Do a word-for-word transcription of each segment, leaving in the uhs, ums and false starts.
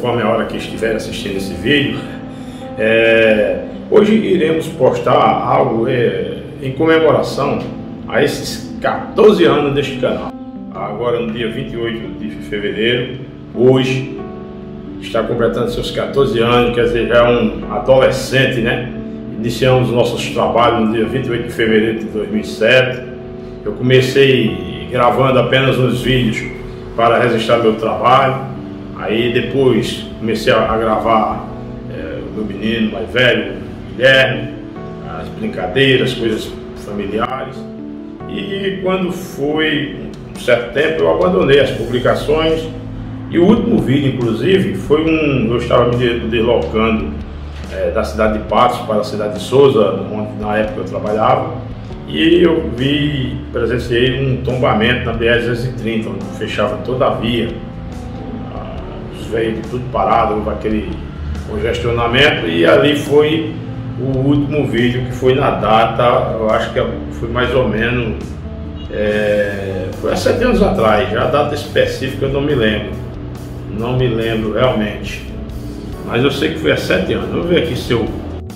conforme a hora que estiver assistindo esse vídeo. É, hoje iremos postar algo é, em comemoração a esses quatorze anos deste canal. Agora no dia vinte e oito de fevereiro, hoje, está completando seus quatorze anos, quer dizer, já é um adolescente, né? Iniciamos nossos trabalhos no dia vinte e oito de fevereiro de dois mil e sete. Eu comecei gravando apenas uns vídeos para registrar meu trabalho. Aí depois comecei a gravar é, o meu menino mais velho, Guilherme, as brincadeiras, coisas familiares. E quando foi um certo tempo eu abandonei as publicações. E o último vídeo, inclusive, foi um... eu estava me deslocando é, da cidade de Patos para a cidade de Souza, onde na época eu trabalhava. E eu vi, presenciei um tombamento na B R duzentos e trinta, onde fechava toda a via. Ah, os veículos tudo parado, houve aquele congestionamento. E ali foi o último vídeo, que foi na data, eu acho que foi mais ou menos... É, foi há sete anos atrás, já a data específica eu não me lembro. Não me lembro realmente. Mas eu sei que foi há sete anos. Vamos ver aqui se eu...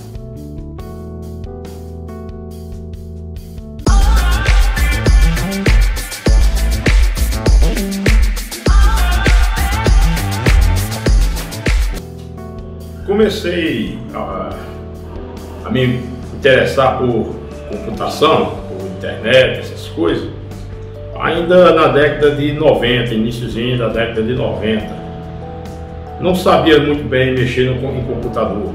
Comecei a, a me interessar por computação, por internet, essas coisas, ainda na década de noventa, iniciozinho da década de noventa. Não sabia muito bem mexer no, em computador.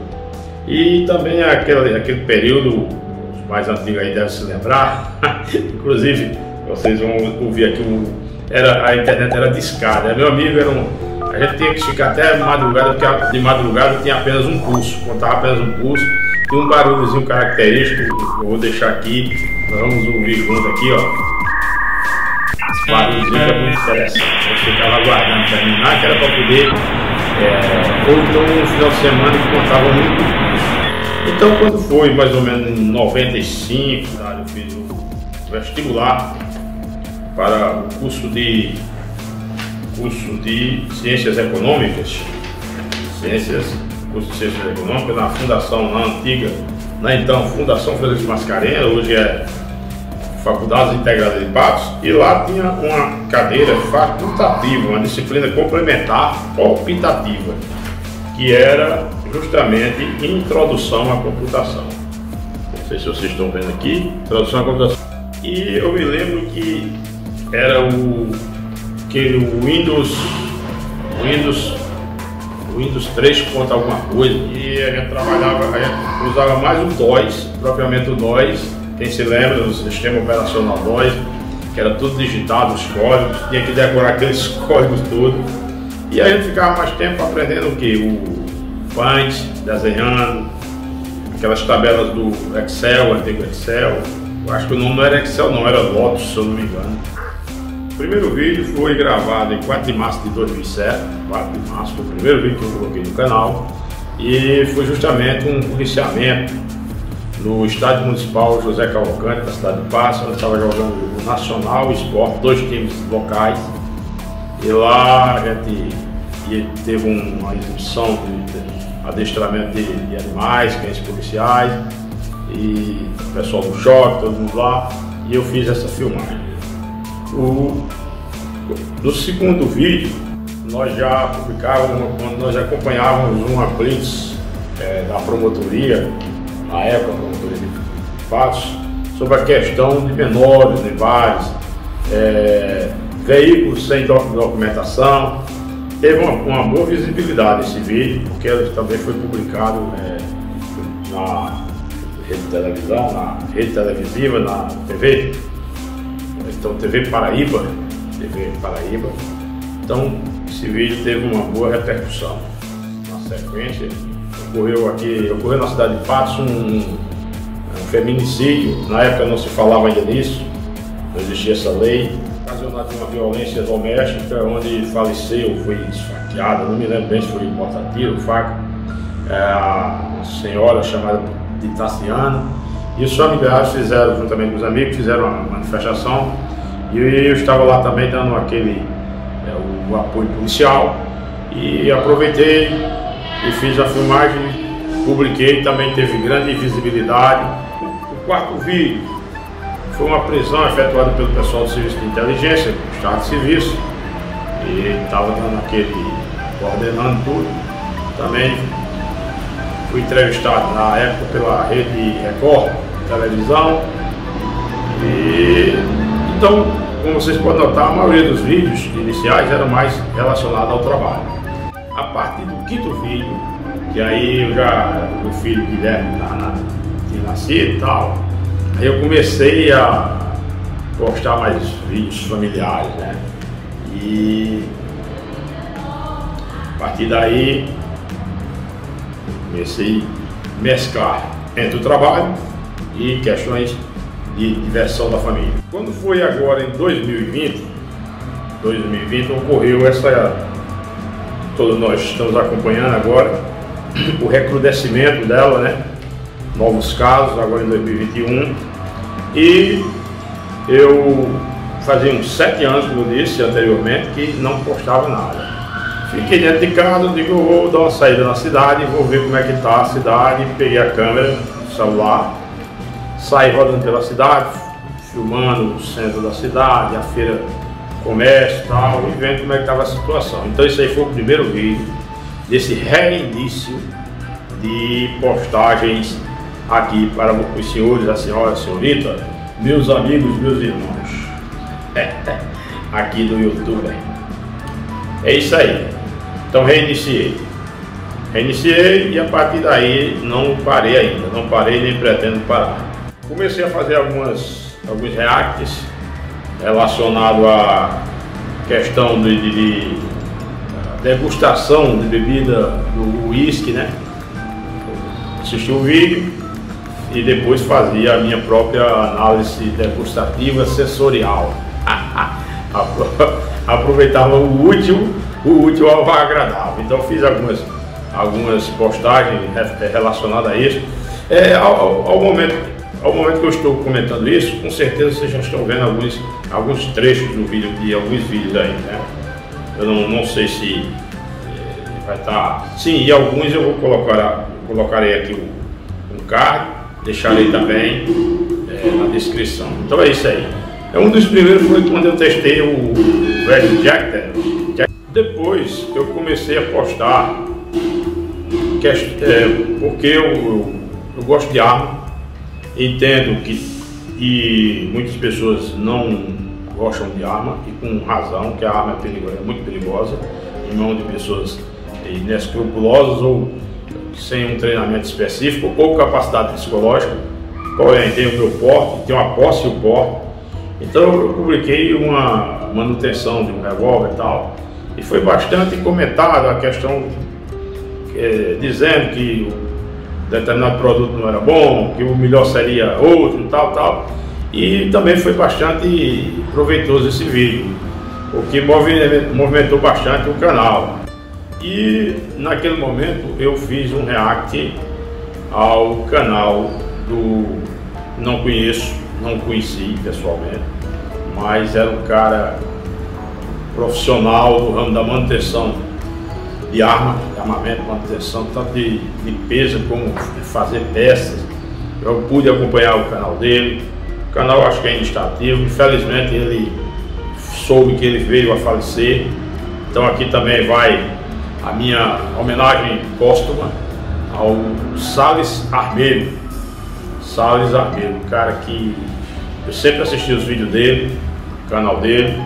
E também aquele, aquele período, os mais antigos aí devem se lembrar, inclusive vocês vão ouvir aqui, o, era, a internet era discada. Meu amigo, era um, a gente tinha que ficar até madrugada, porque de madrugada tinha apenas um pulso, contava apenas um pulso, tinha um barulhozinho característico, eu vou deixar aqui, nós vamos ouvir junto aqui, ó. Esse barulhozinho era muito interessante, eu ficava aguardando terminar, que era para poder, é, ou então um final de semana que contava muito pulso. Então quando foi mais ou menos em noventa e cinco, tá, eu fiz o vestibular para o curso de curso de Ciências Econômicas, Ciências, curso de Ciências Econômicas na Fundação, na antiga, na então Fundação Francisco Mascarenhas, hoje é Faculdade Integrada de Patos, e lá tinha uma cadeira facultativa, uma disciplina complementar optativa, que era justamente Introdução à Computação. Não sei se vocês estão vendo aqui, Introdução à Computação. E eu me lembro que era o que o Windows, Windows, Windows três ponto alguma coisa, e a gente trabalhava, a gente usava mais o DOS, propriamente o DOS, quem se lembra do sistema operacional DOS, que era tudo digitado, os códigos, tinha que decorar aqueles códigos todos, e a gente ficava mais tempo aprendendo o que? O Paint, desenhando, aquelas tabelas do Excel, o antigo Excel. Eu acho que o nome não era Excel não, era Lotus, se eu não me engano. O primeiro vídeo foi gravado em quatro de março de dois mil e sete, quatro de março, foi o primeiro vídeo que eu coloquei no canal, e foi justamente um policiamento no estádio municipal José Cavalcante, da cidade de Patos, onde estava jogando o Nacional e Sport, dois times locais, e lá a gente teve uma exibição de adestramento de, de animais, cães policiais, e o pessoal do choque, todo mundo lá, e eu fiz essa filmagem. O, no segundo vídeo, nós já publicávamos, quando nós acompanhávamos uma blitz é, da promotoria, na época, a promotoria de Patos, sobre a questão de menores em bares, é, veículos sem documentação. Teve uma, uma boa visibilidade esse vídeo, porque ele também foi publicado é, na rede de televisão, na rede televisiva, na T V. Então, T V Paraíba, T V Paraíba. Então, esse vídeo teve uma boa repercussão. Na sequência, ocorreu aqui, ocorreu na cidade de Patos um, um feminicídio. Na época não se falava ainda nisso, não existia essa lei. Ocasionado de uma violência doméstica, onde faleceu, foi esfaqueada, não me lembro bem se foi morta-tiro, faca, é, a senhora chamada de Tassiana. E os familiares fizeram, juntamente com os amigos, fizeram uma manifestação. E eu estava lá também dando aquele, é, o apoio policial. e aproveitei e fiz a filmagem, publiquei, também teve grande visibilidade. O quarto vídeo foi uma prisão efetuada pelo pessoal do Serviço de Inteligência, do Estado de Serviço, e estava dando aquele, coordenando tudo. Também fui entrevistado na época pela Rede Record televisão. E então, como vocês podem notar, a maioria dos vídeos iniciais era mais relacionado ao trabalho. A partir do quinto vídeo, que aí eu já, meu filho Guilherme tinha nascido e tal, aí eu comecei a postar mais vídeos familiares, né? E a partir daí comecei a mesclar entre o trabalho e questões de diversão da família. Quando foi agora em dois mil e vinte, dois mil e vinte ocorreu essa, todos nós estamos acompanhando agora o recrudescimento dela, né? Novos casos agora em dois mil e vinte e um, e eu fazia uns sete anos, como eu disse anteriormente, que não postava nada. Fiquei dentro de casa, digo, eu vou dar uma saída na cidade, vou ver como é que está a cidade, peguei a câmera, o celular, saí rodando pela cidade, filmando o centro da cidade, a feira, comércio e tal, e vendo como é que estava a situação. Então isso aí foi o primeiro vídeo desse reinício de postagens aqui para os senhores, a senhora, a senhorita, meus amigos, meus irmãos, aqui do YouTube. É isso aí. Então reiniciei. Reiniciei e a partir daí não parei ainda, não parei nem pretendo parar. Comecei a fazer algumas, alguns reacts relacionados à questão de, de, de degustação de bebida do uísque, né? Assisti o vídeo e depois fazia a minha própria análise degustativa sensorial. Aproveitava o útil, o útil ao agradável. Então fiz algumas, algumas postagens relacionadas a isso. É, ao, ao, momento, ao momento que eu estou comentando isso, com certeza vocês já estão vendo alguns, alguns trechos do vídeo, de alguns vídeos aí, né? Eu não, não sei se é, vai estar... Sim, e alguns eu vou colocar, colocarei aqui um, um card, deixarei também é, na descrição. Então é isso aí. Um dos primeiros foi quando eu testei o velho Jack Daniels. Depois eu comecei a postar, que, é, porque eu, eu, eu gosto de arma, entendo que, que muitas pessoas não gostam de arma, e com razão, que a arma é, perigosa, é muito perigosa em mãos de pessoas inescrupulosas ou sem um treinamento específico ou capacidade psicológica. Porém, tem o meu porte, tem uma posse e o porte. Então eu publiquei uma manutenção de um revólver e tal, e foi bastante comentado a questão, é, dizendo que o determinado produto não era bom, que o melhor seria outro e tal, tal. E também foi bastante proveitoso esse vídeo, o que movimentou bastante o canal. E naquele momento eu fiz um react ao canal do... não conheço, não conheci pessoalmente, mas era um cara profissional do ramo da manutenção de arma, de armamento, manutenção, tanto de limpeza como fazer peças. Eu pude acompanhar o canal dele. O canal acho que ainda está ativo. Infelizmente ele soube que ele veio a falecer. Então aqui também vai a minha homenagem póstuma ao Salles Armeiro. Salles Armeiro, um cara que eu sempre assisti os vídeos dele, o canal dele,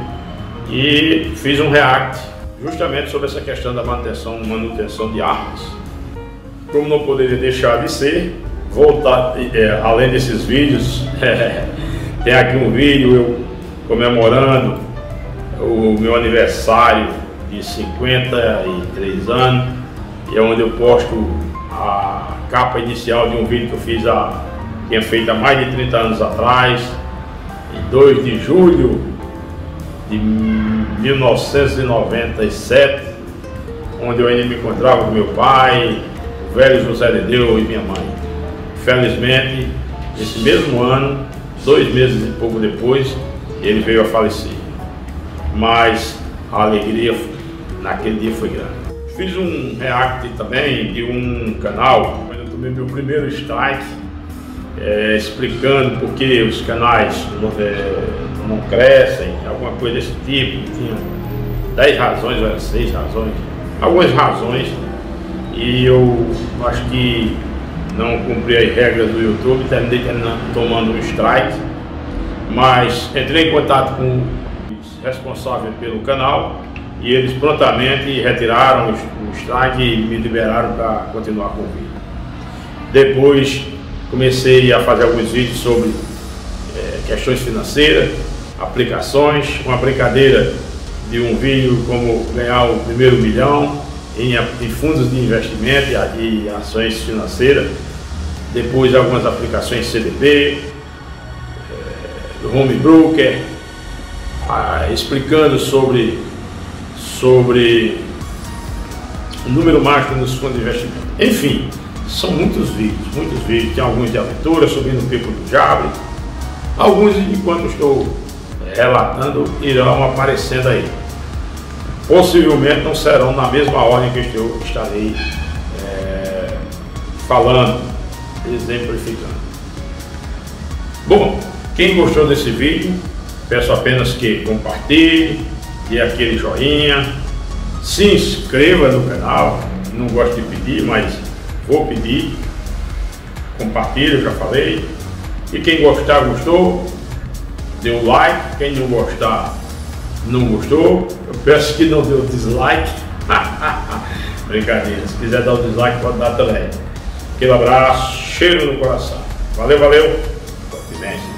e fiz um react justamente sobre essa questão da manutenção, manutenção de armas. Como não poderia deixar de ser, voltar, é, além desses vídeos, é, tem aqui um vídeo eu comemorando o meu aniversário de cinquenta e três anos, e é onde eu posto a capa inicial de um vídeo que eu fiz há, tinha feito há mais de trinta anos atrás, em dois de julho de mil novecentos e noventa e sete, onde eu ainda me encontrava com meu pai, o velho José de Deus e minha mãe. Felizmente, nesse mesmo ano, dois meses e pouco depois, ele veio a falecer. Mas a alegria naquele dia foi grande. fiz um react também de um canal, quando eu tomei meu primeiro strike, é, explicando por que os canais não, é, não crescem, alguma coisa desse tipo. Tinha dez razões, ou seis razões, algumas razões, e eu acho que não cumpri as regras do YouTube, terminei tomando um strike, mas entrei em contato com os responsáveis pelo canal e eles prontamente retiraram o strike e me liberaram para continuar com o vídeo. Depois comecei a fazer alguns vídeos sobre é, questões financeiras, aplicações, uma brincadeira de um vídeo como ganhar o primeiro milhão em, em fundos de investimento e, e ações financeiras. Depois algumas aplicações C D B, é, home broker, ah, explicando sobre, sobre o número mágico nos fundos de investimento. Enfim, são muitos vídeos, muitos vídeos. Tem alguns de aventura, subindo o pico do Jabre. Alguns, enquanto estou relatando, irão aparecendo aí. Possivelmente não serão na mesma ordem que eu estarei é, falando, exemplificando. Bom, quem gostou desse vídeo, peço apenas que compartilhe, dê aquele joinha, se inscreva no canal. Não gosto de pedir, mas vou pedir. Compartilhe, eu já falei. E quem gostar, gostou, dê o like. Quem não gostar, não gostou. Eu peço que não dê o dislike. Brincadeira, se quiser dar o dislike, pode dar também. Aquele abraço, cheiro no coração. Valeu, valeu. Continência.